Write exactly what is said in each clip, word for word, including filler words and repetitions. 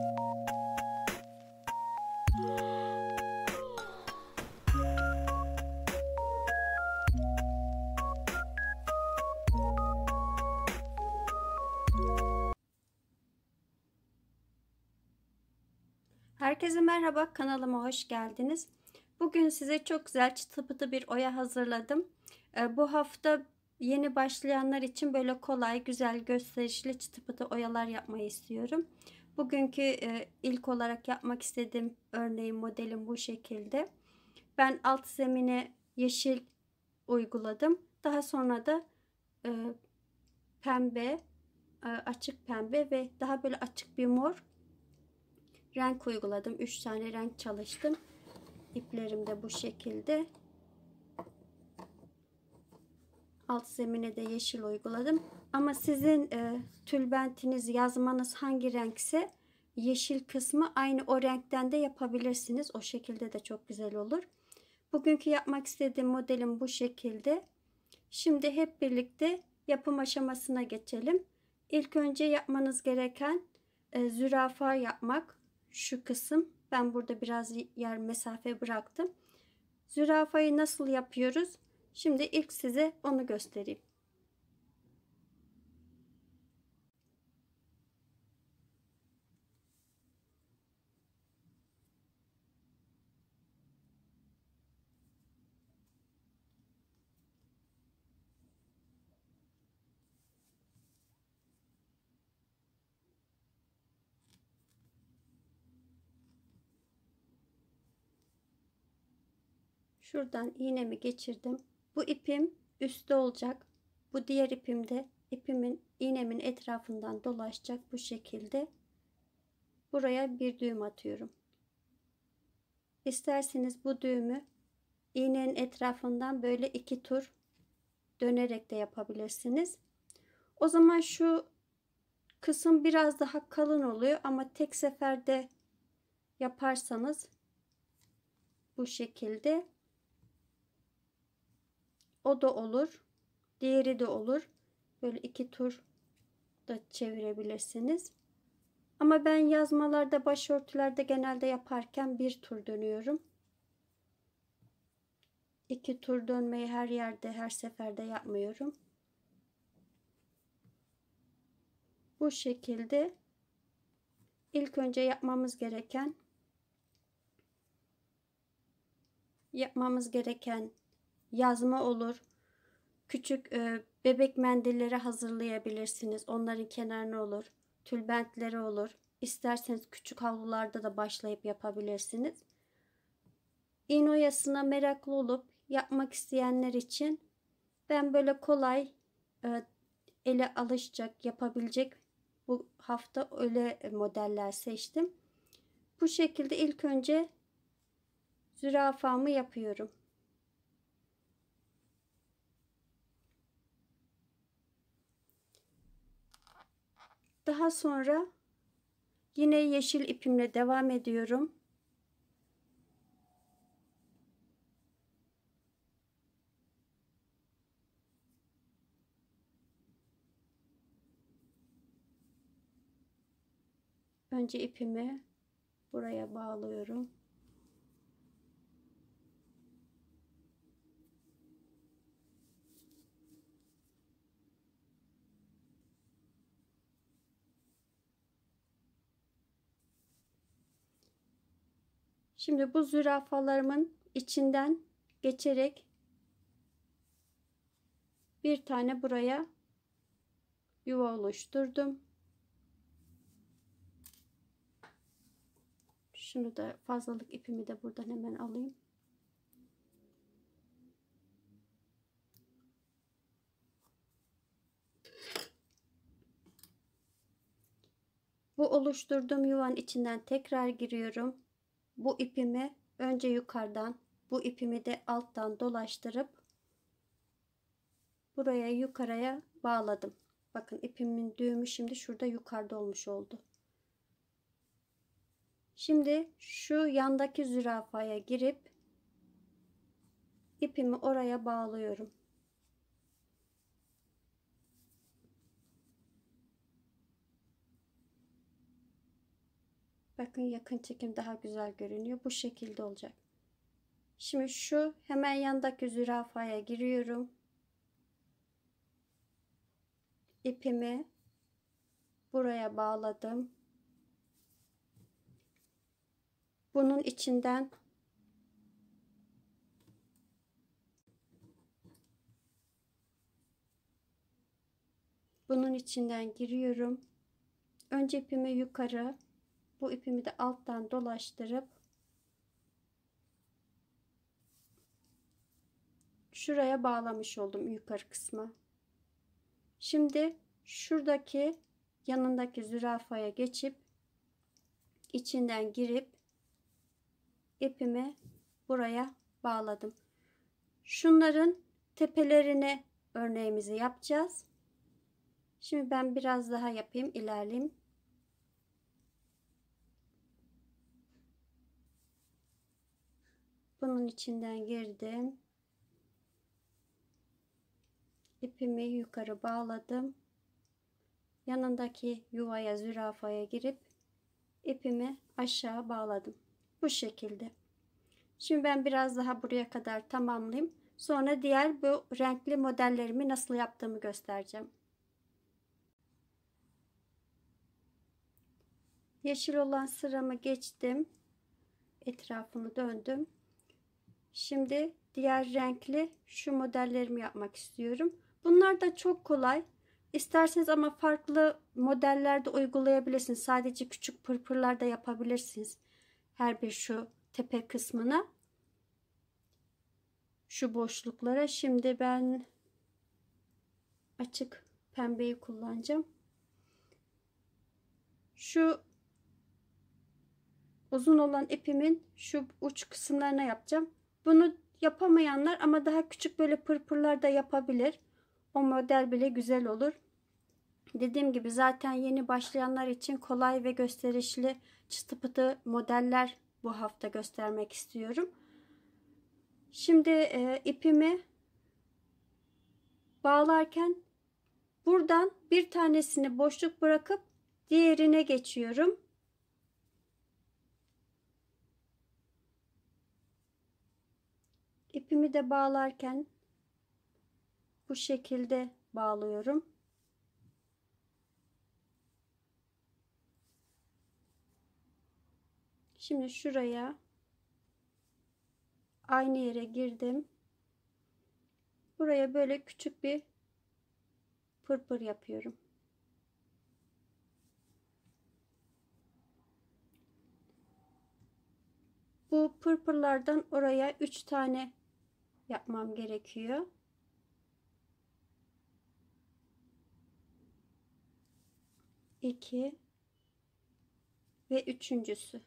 Herkese merhaba, kanalıma hoş geldiniz. Bugün size çok güzel çıtı pıtı bir oya hazırladım. Bu hafta yeni başlayanlar için böyle kolay, güzel, gösterişli çıtı pıtı oyalar yapmayı istiyorum. Bugünkü ilk olarak yapmak istediğim örneğin modelim bu şekilde. Ben alt zemine yeşil uyguladım. Daha sonra da pembe, açık pembe ve daha böyle açık bir mor renk uyguladım. üç tane renk çalıştım. İplerim de bu şekilde. Alt zemine de yeşil uyguladım. Ama sizin e, tülbentiniz, yazmanız hangi renkse yeşil kısmı aynı o renkten de yapabilirsiniz. O şekilde de çok güzel olur. Bugünkü yapmak istediğim modelim bu şekilde. Şimdi hep birlikte yapım aşamasına geçelim. İlk önce yapmanız gereken e, zürafa yapmak. Şu kısım. Ben burada biraz yer mesafe bıraktım. Zürafayı nasıl yapıyoruz? Şimdi ilk size onu göstereyim. Şuradan iğnemi geçirdim. Bu ipim üstte olacak. Bu diğer ipim de ipimin iğnemin etrafından dolaşacak bu şekilde. Buraya bir düğüm atıyorum. İsterseniz bu düğümü iğnenin etrafından böyle iki tur dönerek de yapabilirsiniz. O zaman şu kısım biraz daha kalın oluyor ama tek seferde yaparsanız bu şekilde o da olur. Diğeri de olur. Böyle iki tur da çevirebilirsiniz. Ama ben yazmalarda, başörtülerde genelde yaparken bir tur dönüyorum. İki tur dönmeyi her yerde, her seferde yapmıyorum. Bu şekilde ilk önce yapmamız gereken yapmamız gereken yazma olur. Küçük e, bebek mendilleri hazırlayabilirsiniz. Onların kenarına olur. Tülbentleri olur. İsterseniz küçük havlularda da başlayıp yapabilirsiniz. İğne oyasına meraklı olup yapmak isteyenler için ben böyle kolay, e, ele alışacak, yapabilecek bu hafta öyle modeller seçtim. Bu şekilde ilk önce zürafamı yapıyorum. Daha sonra yine yeşil ipimle devam ediyorum. Önce ipimi buraya bağlıyorum. Şimdi bu zürafalarımın içinden geçerek bir tane buraya yuva oluşturdum. Şunu da, fazlalık ipimi de buradan hemen alayım. Bu oluşturduğum yuvanın içinden tekrar giriyorum. Bu ipimi önce yukarıdan, bu ipimi de alttan dolaştırıp buraya yukarıya bağladım. Bakın ipimin düğümü şimdi şurada yukarıda olmuş oldu. Şimdi şu yandaki zürafaya girip ipimi oraya bağlıyorum. Bakın yakın çekim daha güzel görünüyor. Bu şekilde olacak. Şimdi şu hemen yandaki zürafaya giriyorum. İpimi buraya bağladım. Bunun içinden bunun içinden giriyorum. Önce ipimi yukarı, bu ipimi de alttan dolaştırıp şuraya bağlamış oldum, yukarı kısma. Şimdi şuradaki yanındaki zürafaya geçip içinden girip ipimi buraya bağladım. Şunların tepelerine örneğimizi yapacağız. Şimdi ben biraz daha yapayım, ilerleyeyim. Bunun içinden girdim. İpimi yukarı bağladım. Yanındaki yuvaya, zürafaya girip ipimi aşağı bağladım. Bu şekilde. Şimdi ben biraz daha buraya kadar tamamlayayım. Sonra diğer bu renkli modellerimi nasıl yaptığımı göstereceğim. Yeşil olan sıramı geçtim. Etrafını döndüm. Şimdi diğer renkli şu modellerimi yapmak istiyorum. Bunlar da çok kolay. İsterseniz ama farklı modellerde uygulayabilirsiniz. Sadece küçük pırpırlar da yapabilirsiniz. Her bir şu tepe kısmına. Şu boşluklara. Şimdi ben açık pembeyi kullanacağım. Şu uzun olan ipimin şu uç kısımlarına yapacağım. Bunu yapamayanlar ama daha küçük böyle pırpırlar da yapabilir. O model bile güzel olur. Dediğim gibi zaten yeni başlayanlar için kolay ve gösterişli çıtı pıtı modeller bu hafta göstermek istiyorum. Şimdi e, ipimi bağlarken buradan bir tanesini boşluk bırakıp diğerine geçiyorum. İpimi de bağlarken bu şekilde bağlıyorum. Şimdi şuraya aynı yere girdim. Buraya böyle küçük bir pırpır yapıyorum. Bu pırpırlardan oraya üç tane yapmam gerekiyor. iki ve üçüncüsü.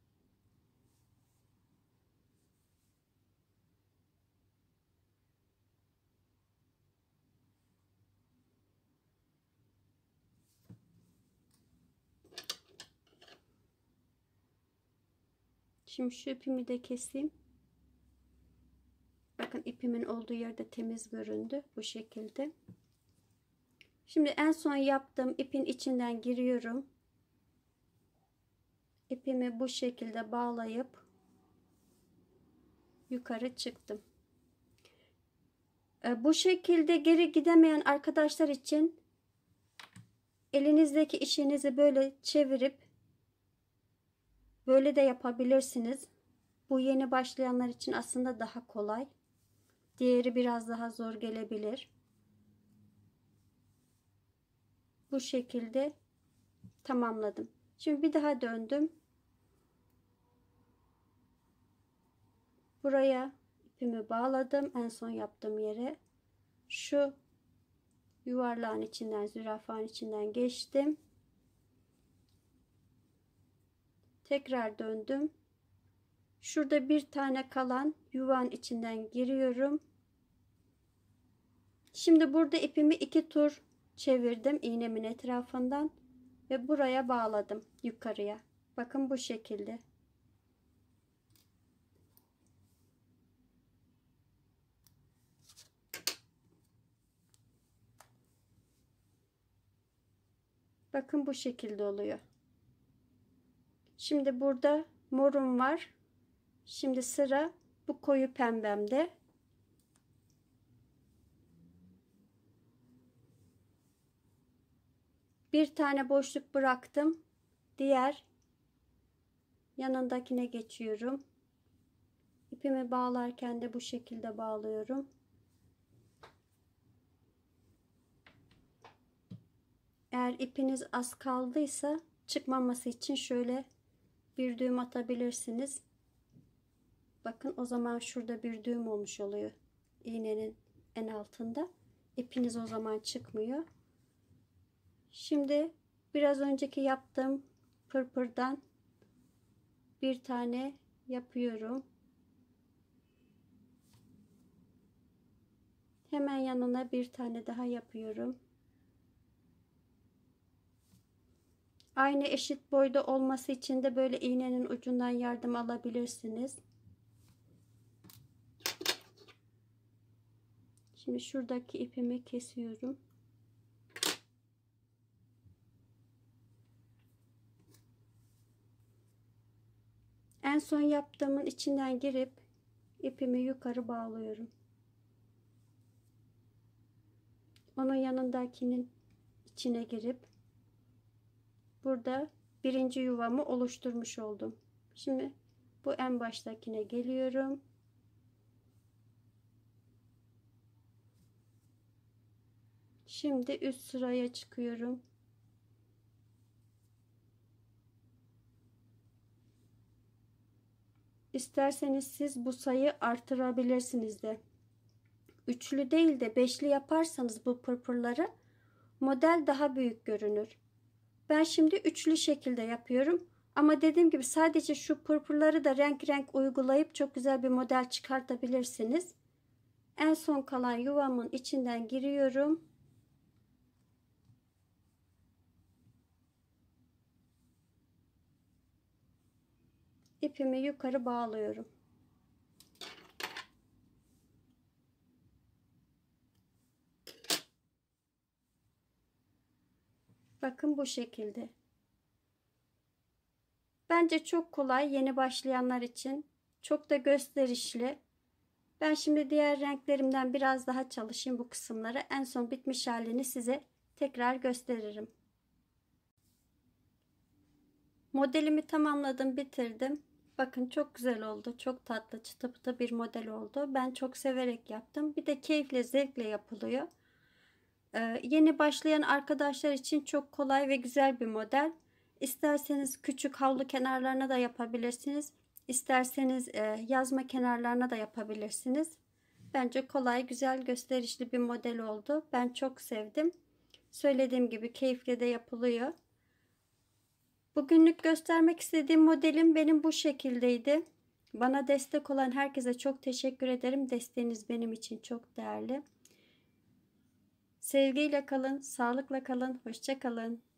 Şimdi şu ipimi de keseyim. Bakın ipimin olduğu yerde temiz göründü. Bu şekilde. Şimdi en son yaptığım ipin içinden giriyorum. İpimi bu şekilde bağlayıp yukarı çıktım. Bu şekilde geri gidemeyen arkadaşlar için elinizdeki işinizi böyle çevirip böyle de yapabilirsiniz. Bu yeni başlayanlar için aslında daha kolay. Diğeri biraz daha zor gelebilir. Bu şekilde tamamladım. Şimdi bir daha döndüm. Buraya ipimi bağladım. En son yaptığım yere. Şu yuvarlağın içinden, zürafanın içinden geçtim. Tekrar döndüm. Şurada bir tane kalan yuvanın içinden giriyorum. Şimdi burada ipimi iki tur çevirdim iğnemin etrafından ve buraya bağladım yukarıya. Bakın bu şekilde. Bakın bu şekilde oluyor. Şimdi burada morum var. Şimdi sıra bu koyu pembemde. Bir tane boşluk bıraktım. Diğer yanındakine geçiyorum. İpimi bağlarken de bu şekilde bağlıyorum. Eğer ipiniz az kaldıysa çıkmaması için şöyle bir düğüm atabilirsiniz. Bakın, o zaman şurada bir düğüm olmuş oluyor iğnenin en altında. İpiniz o zaman çıkmıyor. Şimdi biraz önceki yaptığım pırpırdan bir tane yapıyorum. Hemen yanına bir tane daha yapıyorum. Aynı eşit boyda olması için de böyle iğnenin ucundan yardım alabilirsiniz. Şimdi şuradaki ipimi kesiyorum. En son yaptığımın içinden girip ipimi yukarı bağlıyorum. Onun yanındakinin içine girip burada birinci yuvamı oluşturmuş oldum. Şimdi bu en baştakine geliyorum. Şimdi üst sıraya çıkıyorum. İsterseniz siz bu sayı artırabilirsiniz de. Üçlü değil de beşli yaparsanız bu pırpırları model daha büyük görünür. Ben şimdi üçlü şekilde yapıyorum. Ama dediğim gibi sadece şu pırpırları da renk renk uygulayıp çok güzel bir model çıkartabilirsiniz. En son kalan yuvamın içinden giriyorum. İpimi yukarı bağlıyorum. Bakın bu şekilde. Bence çok kolay yeni başlayanlar için. Çok da gösterişli. Ben şimdi diğer renklerimden biraz daha çalışayım bu kısımları. En son bitmiş halini size tekrar gösteririm. Modelimi tamamladım, bitirdim. Bakın çok güzel oldu. Çok tatlı, çıtı pıtı bir model oldu. Ben çok severek yaptım. Bir de keyifle, zevkle yapılıyor. Ee, yeni başlayan arkadaşlar için çok kolay ve güzel bir model. İsterseniz küçük havlu kenarlarına da yapabilirsiniz. İsterseniz e, yazma kenarlarına da yapabilirsiniz. Bence kolay, güzel, gösterişli bir model oldu. Ben çok sevdim. Söylediğim gibi keyifle de yapılıyor. Bugünlük göstermek istediğim modelim benim bu şekildeydi. Bana destek olan herkese çok teşekkür ederim. Desteğiniz benim için çok değerli. Sevgiyle kalın, sağlıkla kalın, hoşça kalın.